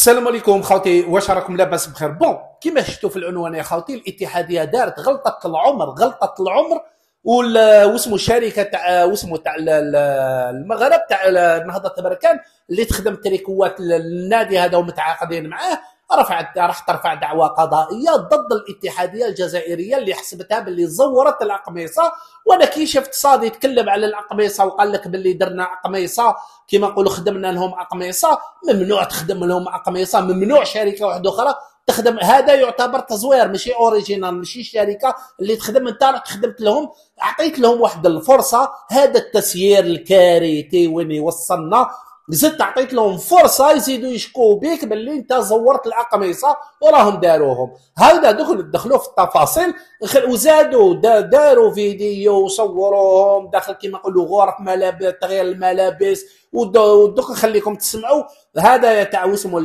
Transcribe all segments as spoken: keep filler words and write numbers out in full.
السلام عليكم خوتي، واش راكم لاباس بخير؟ بون كيما شفتوا في العنوان يا خوتي، الاتحاديه دارت غلطه العمر غلطه العمر واسمو شركه تاع واسمو تاع المغرب تاع نهضه بركان اللي تخدم تريكوات النادي هذا ومتعاقدين معاه، رفعت راح ترفع دعوى قضائيه ضد الاتحاديه الجزائريه اللي حسبتها باللي زورت الاقمصه. وانا كي شفت صادي يتكلم على الاقمصه وقال لك باللي درنا اقمصه كيما نقولوا خدمنا لهم اقمصه، ممنوع تخدم لهم اقمصه، ممنوع شركه واحده اخرى تخدم. هذا يعتبر تزوير ماشي اوريجينال، ماشي شركه اللي تخدم انت خدمت لهم، اعطيت لهم واحد الفرصه. هذا التسيير الكارثي وين يوصلنا، زدت عطيت لهم فرصه يزيدوا يشكوا بيك باللي انت زورت الاقمصه وراهم داروهم. هذا دخل دخلوا في التفاصيل وزادوا داروا فيديو وصوروهم داخل كيما نقولوا غرف ملابس تغيير الملابس، ودوك نخليكم تسمعوا. هذا تاع اسمه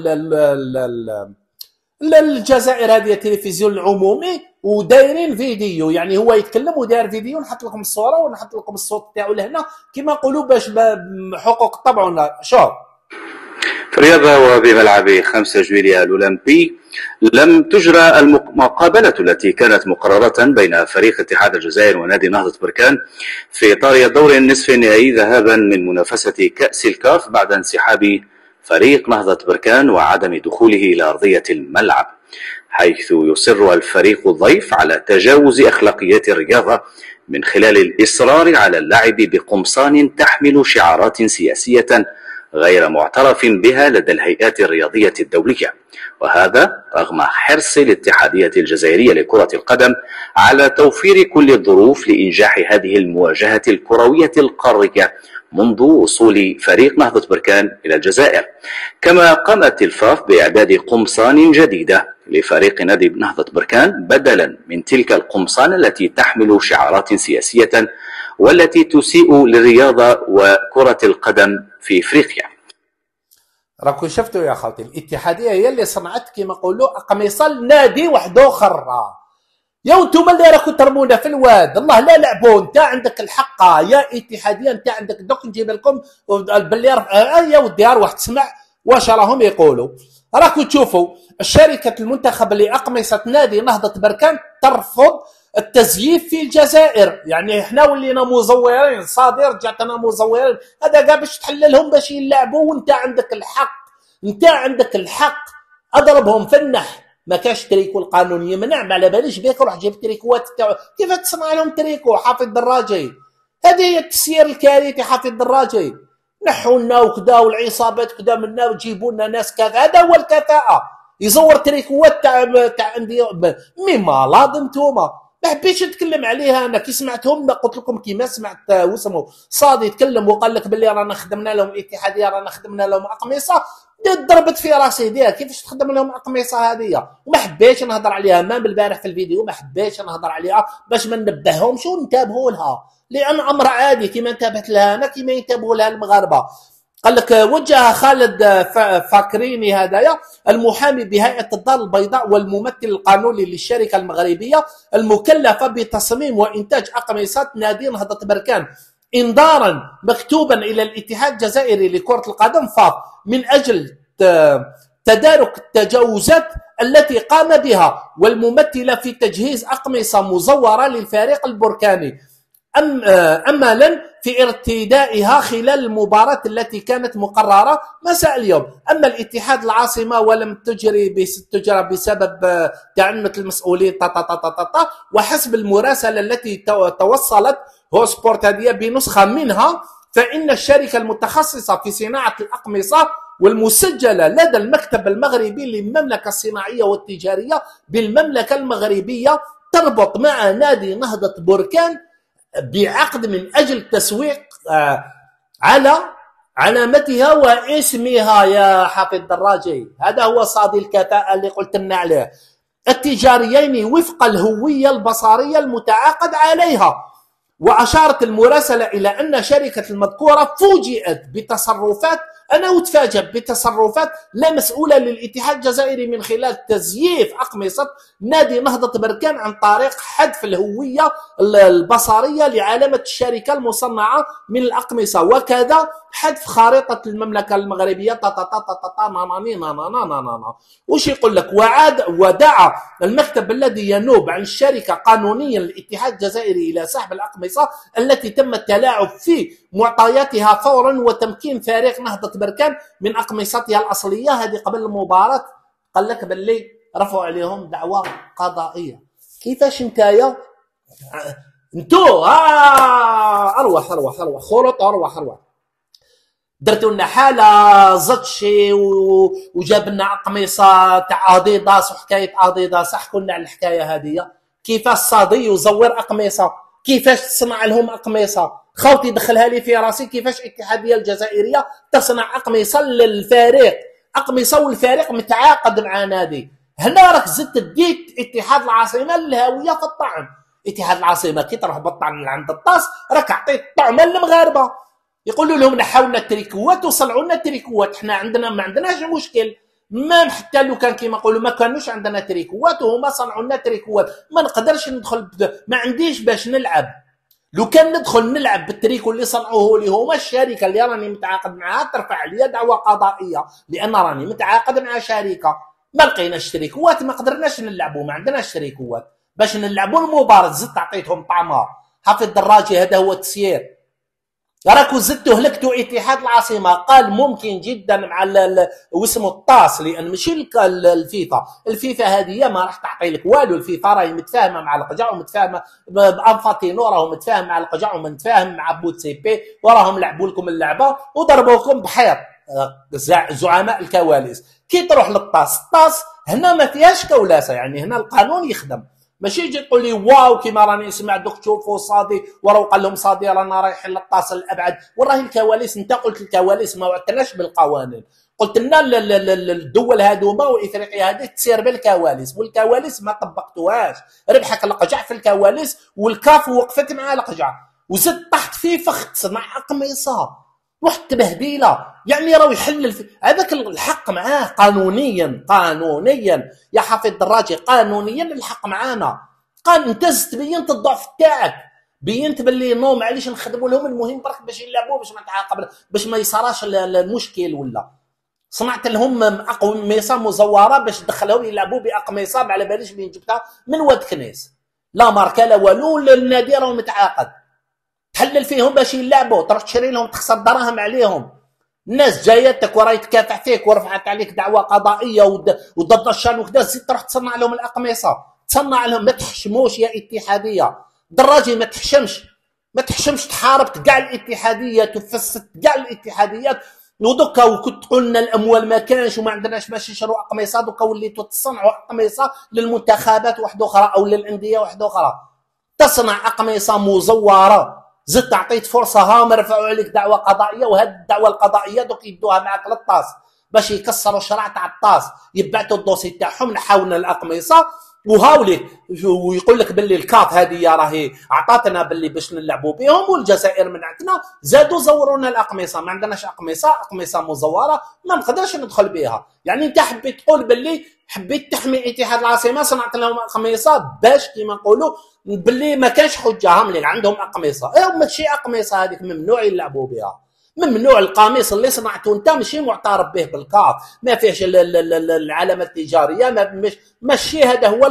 الجزائر، هذه التلفزيون العمومي، ودايرين فيديو، يعني هو يتكلم وداير فيديو، نحط لكم الصوره ونحط لكم الصوت تاعو لهنا كيما نقولوا باش حقوق الطبع. شوف في الرياضة وبملعب خمسة جويلية الأولمبي لم تجرى المقابلة التي كانت مقررة بين فريق اتحاد الجزائر ونادي نهضة بركان في إطار الدور النصف النهائي ذهابا من منافسة كأس الكاف بعد انسحاب فريق نهضة بركان وعدم دخوله إلى أرضية الملعب، حيث يصر الفريق الضيف على تجاوز أخلاقيات الرياضة من خلال الإصرار على اللعب بقمصان تحمل شعارات سياسية غير معترف بها لدى الهيئات الرياضية الدولية، وهذا رغم حرص الاتحادية الجزائرية لكرة القدم على توفير كل الظروف لإنجاح هذه المواجهة الكروية القارية منذ وصول فريق نهضة بركان إلى الجزائر. كما قامت الفاف بإعداد قمصان جديدة لفريق نادي نهضة بركان بدلا من تلك القمصان التي تحمل شعارات سياسية والتي تسيء للرياضة وكرة القدم في إفريقيا. راكم شفتوا يا خوتي، الاتحادية هي اللي صنعت كيما نقولوا أقمصة لنادي واحد آخر. يا انتم اللي راكم ترمونا في الواد، الله لا لعبوا، انت عندك الحق يا اتحاديه، انت عندك دوك نجيب لكم باللي يا ودي اروح تسمع واش راهم يقولوا. راكم تشوفوا الشركه المنتخب اللي اقمصه نادي نهضه بركان ترفض التزييف في الجزائر، يعني احنا ولينا مزورين، صادي رجعتنا مزورين، هذا كاع باش تحللهم باش يلعبوا، وانت عندك الحق، انت عندك الحق، اضربهم في النح. ما كاش تريكو القانوني يمنع، ما على باليش بيك روح جيب تريكوات تاعو، كيف تصنع لهم تريكو؟ حافظ دراجي، هذه هي التسيير الكارثي. حافظ دراجي نحوا لنا وكذا والعصابات كذا منا وتجيبوا لنا ناس كذا، هذا هو الكفاءه. يزور تريكوات تاع تاع انديه مي مالاد انتوما. ما حبيتش نتكلم عليها انا، كي سمعتهم قلت لكم كيما سمعت واسمو صادي يتكلم وقال لك باللي رانا خدمنا لهم اتحاديه، رانا خدمنا لهم اقمصه، ضربت في راسي ديال كيفاش تخدم لهم اقمصه هذه، وما حبيتش نهضر عليها ما بالبارح في الفيديو، ما حبيتش نهضر عليها باش ما ننبههمش وننتبهوا لها، لان امر عادي كيما انتبهت لها انا كيما ينتبهوا لها المغاربه. قال لك وجه خالد فاكريني هذايا المحامي بهيئه الدار البيضاء والممثل القانوني للشركه المغربيه المكلفه بتصميم وانتاج اقمصه نادي نهضه بركان انذارا مكتوبا الى الاتحاد الجزائري لكره القدم فاف من اجل تدارك التجاوزات التي قام بها والممثله في تجهيز اقمصه مزوره للفريق البركاني أم املا في ارتدائها خلال المباراه التي كانت مقرره مساء اليوم. اما الاتحاد العاصمه ولم تجري تجرى بسبب تعنت المسؤولين تا تا تا تا تا وحسب المراسله التي توصلت هو سبورت هذه بنسخه منها، فان الشركه المتخصصه في صناعه الاقمصه والمسجله لدى المكتب المغربي للمملكه الصناعيه والتجاريه بالمملكه المغربيه تربط مع نادي نهضه بركان بعقد من اجل التسويق على علامتها واسمها. يا حافظ دراجي هذا هو صادي الكفاءه اللي قلت لنا عليه، التجاريين وفق الهويه البصريه المتعاقد عليها. واشارت المراسله الى ان شركه المذكوره فوجئت بتصرفات انا وتفاجأ بتصرفات لا مسؤوله للاتحاد الجزائري من خلال تزييف اقمصه نادي نهضه بركان عن طريق حذف الهويه البصريه لعلامه الشركه المصنعه من الاقمصه، وكذا حذف خارطه المملكه المغربيه تا تا تا تا تا ناناني نانانا. وش يقول لك؟ وعاد ودعا المكتب الذي ينوب عن الشركه قانونيا للاتحاد الجزائري الى سحب الاقمصه التي تم التلاعب في معطياتها فورا وتمكين فريق نهضه بركان من اقمصتها الاصليه هذه قبل المباراه. قال لك باللي رفعوا عليهم دعوى قضائيه. كيفاش نتايا انتو ها اروح اروح اروح خرط اروح اروح درتوا لنا حاله زطشي وجاب لنا اقمصه تاع اديداس وحكايه اديداس. احكوا لنا على الحكايه هذه، كيفاش صادي يزور اقمصه، كيفاش تصنع لهم اقمصه. خوتي دخلها لي في راسي، كيفاش الاتحاديه الجزائريه تصنع اقمصه للفريق، اقمصه والفريق متعاقد مع نادي. هنا راك زدت ديت اتحاد العاصمه للهويه في الطعم. اتحاد العاصمه كي تروح بالطعم عند الطاس راك عطيت طعمه للمغاربه، يقولوا لهم نحاو لنا التريكوات وصنعوا لنا التريكوات. حنا عندنا ما عندناش مشكل، ما حتى لو كان كيما نقولوا ما كانوش عندنا تريكوات وهما صنعوا لنا تريكوات. ما نقدرش ندخل، ما عنديش باش نلعب. لو كان ندخل نلعب بالتريكو اللي صنعوه لي هما الشركه اللي راني متعاقد معها ترفع عليا دعوى قضائيه، لان راني متعاقد مع شركه. ما لقيناش تريكوات، ما قدرناش نلعبوا، ما عندناش تريكوات باش نلعبوا المباراه. زدت عطيتهم طعمه. حافظ الدراجي هذا هو التسيير. راكو زدتوا هلكتوا اتحاد العاصمه. قال ممكن جدا مع واسمه الطاس، لان ماشي الفيفا، الفيفا هذه ما راح تعطي لك والو. الفيفا راهي متفاهمه مع القجع ومتفاهمه بانفاتينو، راهو متفاهم مع القجع ومتفاهم مع بوتسيبي، وراهم لعبوا لكم اللعبه وضربوكم بحيط زعماء الكواليس. كي تروح للطاس، الطاس هنا ما فيهاش كولاسه، يعني هنا القانون يخدم. ماشي يجي تقول لي واو كيما راني نسمع دوك تشوفوا صادي وراو قال لهم صادي رانا رايحين للطاس الابعد. وراهي الكواليس، انت قلت الكواليس ما وعدتناش بالقوانين، قلت لنا الدول هذوما وافريقيا هذه تسير بالكواليس، والكواليس ما طبقتوهاش. ربحك القجع في الكواليس والكاف وقفت مع القجع، وزدت طحت فيه فخ تصنع اقمصه واحد تبهديله. يعني راهو يحل الف... هذاك الحق معاه قانونيا، قانونيا يا حافظ الدراجي، قانونيا الحق معانا. قال انت بينت الضعف تاعك، بينت باللي نو معليش نخدموا لهم، المهم برك باش يلعبوا باش ما نتعاقب باش ما يصراش المشكل. ولا صنعت لهم اقمصه مزوره باش تدخلهم يلعبوا باقمصه على باليش منين جبتها من واد كنيس، لا ماركه لا والو. النادي راهو متعاقد، تحلل فيهم باش يلعبوا، تروح تشري لهم تخسر دراهم عليهم. الناس جايتك وراهي تكافح فيك ورفعت عليك دعوى قضائيه وضد الشان وكذا، زيد تروح تصنع لهم الاقمصه، تصنع لهم. ما تحشموش يا اتحاديه. دراجي ما تحشمش، ما تحشمش، تحاربت كاع الاتحاديه، تفسدت كاع الاتحاديات. ودوكا وكنت قلنا الاموال ما كانش وما عندناش باش نشروا اقمصه، دوكا وليتوا تصنعوا اقمصه للمنتخبات واحده اخرى او للانديه واحده اخرى. تصنع اقمصه مزوره، زدت عطيت فرصه هاهم رفعوا عليك دعوه قضائيه، وهذه الدعوه القضائيه دوك يدوها معك للطاس باش يكسروا الشرع تاع الطاس، يبعثوا الدوسي تاعهم نحاولنا الاقمصه وهاولي. ويقول لك باللي الكاف هذه راهي عطاتنا باللي باش نلعبوا بهم، والجزائر منعتنا، زادوا زورونا الاقمصه. ما عندناش اقمصه، اقمصه مزوره ما نقدرش ندخل بها. يعني انت حبيت تقول باللي حبيت تحمي اتحاد العاصمه، صنعت لهم اقمصه باش كيما نقولوا باللي ما كانش حجه، هم اللي عندهم اقمصه. ايوا ماشي اقمصه هذيك ممنوع يلعبوا بها، ممنوع. القميص اللي صنعته انت ماشي معترف به بالكاف، ما فيهش العلامه التجاريه، ما ماشي هذا هو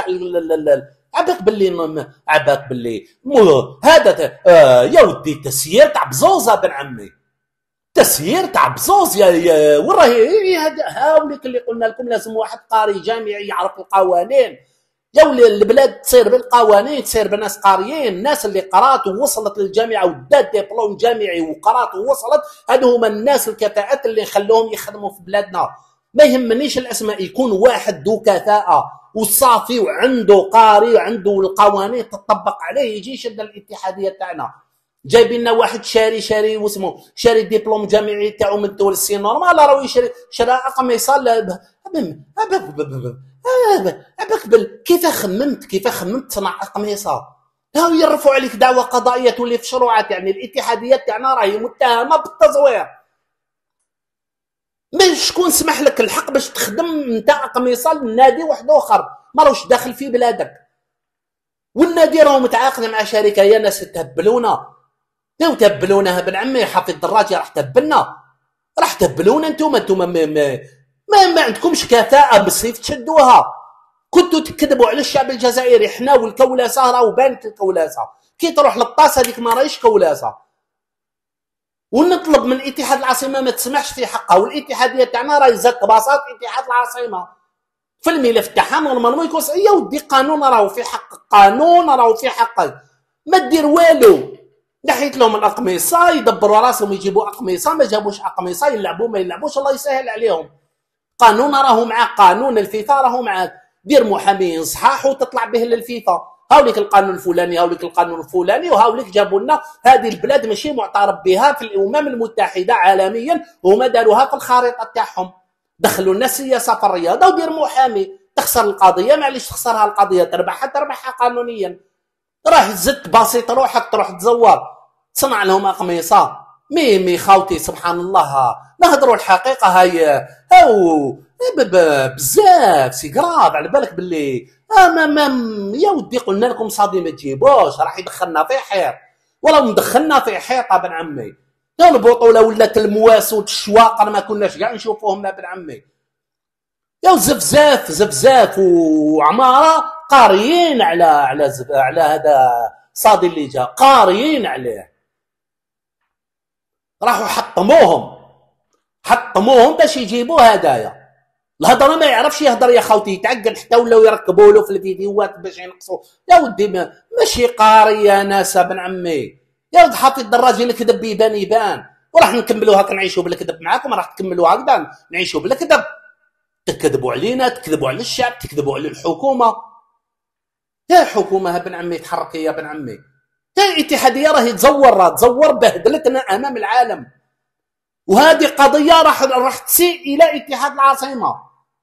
عباك باللي عباك باللي هذا آه يا ودي تسيير تاع بزوزه بن عمي، تسيير تاع بزوز يا, يا وراهي هذا هاوليك اللي قلنا لكم. لازم واحد قاري جامعي يعرف القوانين. يا ولي البلاد تصير بالقوانين، تصير بناس قاريين، الناس اللي قرات ووصلت للجامعه ودات دبلوم جامعي وقرات ووصلت، هادو هما الناس الكفاءات اللي نخلوهم يخدموا في بلادنا. ما يهمنيش الاسماء، يكون واحد ذو كفاءه وصافي وعنده قاري وعنده القوانين تطبق عليه يجي يشد الاتحاديه تاعنا. جايبين لنا واحد شاري شاري واسمه شاري دبلوم جامعي تاعو من دول الصين نورمال، راهو يشري شرا اقمصه عباك بال كيف خممت كيف خممت تصنع اقمصه؟ هاو يرفعوا عليك دعوه قضائيه تولي في شروعات. يعني الاتحاديات تاعنا راهي متهمه بالتزوير. من شكون سمح لك الحق باش تخدم نتاع قميصه لنادي واحد اخر ما راهوش داخل في بلادك؟ والنادي راهو متعاقد مع شركه. يا ناس تهبلونا، تو تهبلونا بن عمي. حافظ الدراجي راح تهبلنا، راح تهبلونا انتوما. انتوما ما, ما, ما, ما عندكمش كفاءه بالسيف تشدوها. كنتوا تكذبوا على الشعب الجزائري. حنا والكولاسه راهو بانت الكولاسه. كي تروح للطاس هذيك ما راهيش كولاسه. ونطلب من اتحاد العاصمه ما تسمحش في حقها، والاتحاديه تاعنا راهي زادت باصات اتحاد العاصمه في الملف تاعها نورمالمون يكون. يا ودي قانون راهو في حقك، قانون راهو في حقك. ما دير والو، نحيت لهم الاقمصه يدبروا راسهم يجيبوا اقمصه، ما جابوش اقمصه يلعبوا ما يلعبوش الله يسهل عليهم. قانون راهو معاك، قانون الفيفا راهو معاك. دير محامين صحاح وتطلع به للفيفا. هاوليك القانون الفلاني، هاوليك القانون الفلاني، وهاوليك جابوا لنا هذه البلاد ماشي معترف بها في الامم المتحده عالميا، وهما داروها في الخريطه تاعهم. دخلوا لنا سياسه في الرياضه ودير محامي. تخسر القضيه معليش تخسرها القضيه، تربحها تربحها قانونيا. راح زدت بسيط روحك تروح تزور تصنع لهم اقمصه. مي مي خاوتي سبحان الله نهضروا الحقيقه. هاي او بزاف سي كراف على بالك باللي اما ما يا ودي قلنا لكم صادي ما تجيبوش راح يدخلنا في حيط. ولا مدخلنا في حيط ابن عمي. يا البطوله ولات المواس والشواقر ما كناش كاع نشوفوهم ابن عمي. يا زفزاف زفزاف وعماره قاريين على على زف... على هذا صادي اللي جا، قاريين عليه. راحوا حطموهم حطموهم باش يجيبوا هدايا. الهضره ما يعرفش يهضر يا خوتي، يتعقل حتى ولاو يركبوا له في الفيديوهات باش ينقصوا. يا ودي ما ماشي قاري يا ناس ابن عمي. يا ولد حاطي الدراجي الكذب يبان يبان، وراح نكملوا هكا نعيشوا بالكذب معاكم. راح تكملوا هكذا نعيشوا بالكذب. تكذبوا علينا، تكذبوا على الشعب، تكذبوا على الحكومه. يا حكومه ابن عمي تحركي يا ابن عمي. يا الاتحاديه راهي تزور راه تزور بهدلتنا امام العالم. وهذه قضيه راح راح تسيء الى اتحاد العاصمه.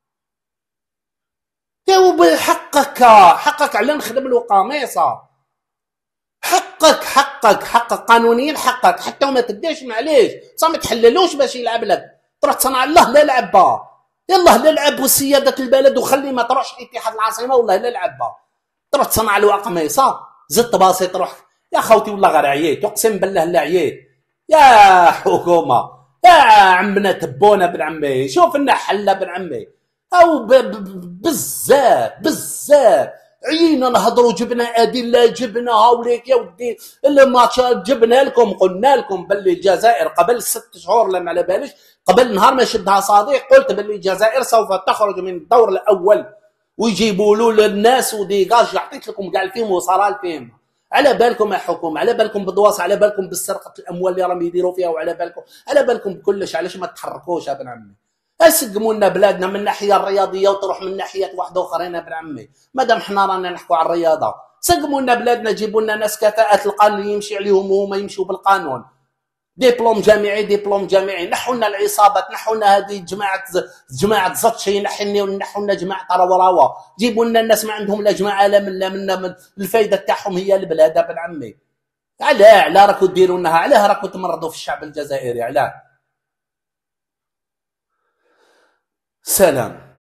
يا حقك حقك على نخدم له قميصه. حقك حقك حقك قانونيا حقك. حتى وما تديش معليش صح ما تحللوش باش يلعب لك. تروح تصنع الله لا لعبه. يلا لا لعب وسياده البلد وخلي ما تروحش اتحاد العاصمه والله لا لعبه. تروح تصنع له قميصه زدت بسيط. روح يا خوتي والله غير عييت اقسم بالله لا عييت. يا حكومه يا عمنا تبونا بن عمي شوف لنا حل بن عمي. او بزاف بزاف عيينا نهضروا جبنا ادله جبنا هاوليك يا ودي الماتشات جبنا لكم. قلنا لكم باللي الجزائر قبل ست شهور لما على باليش قبل نهار ما شدها صديق قلت باللي الجزائر سوف تخرج من الدور الاول ويجيبوا له للناس وديغاج. عطيت لكم كاع الفيلم وصرا الفيلم. على بالكم يا حكومه، على بالكم بالدواسه، على بالكم بالسرقه الاموال اللي راهم يديروا فيها، وعلى بالكم على بالكم بكلش. علاش ما تحركوش ابن عمي؟ اسقموا لنا بلادنا من الناحيه الرياضيه وتروح من ناحيه واحد اخرين ابن عمي. مادام حنا رانا نحكوا على الرياضه سقموا لنا بلادنا، جيبوا لنا ناس كفاءه القانون اللي يمشي عليهم وهما يمشوا بالقانون. دبلوم جامعي دبلوم جامعي. نحوا لنا العصابات، نحوا لنا هذه جماعه جماعه زطشي، نحوا لنا جماعه طراوراوا. جيبوا لنا الناس ما عندهم لا جماعه لا من لا من الفائده تاعهم هي البلاد ابن عمي. علاه علاه راكم ديروا لنا؟ علاه راكم تمرضوا في الشعب الجزائري؟ علاه؟ سلام.